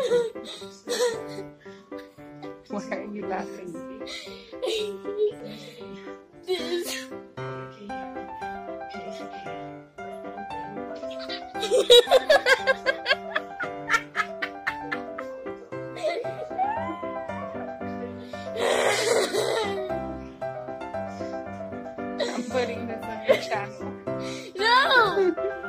Why are you laughing? This. I'm putting this on your channel. No!